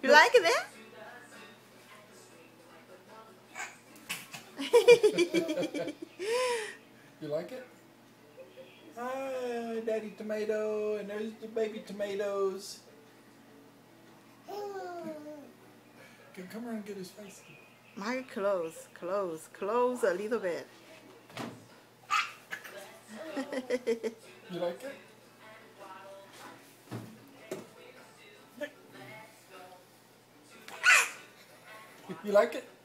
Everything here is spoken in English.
You like that? You like it? Hi, Daddy Tomato, and there's the baby tomatoes. Okay, come around and get his face. Mike, close a little bit. You like it? You like it?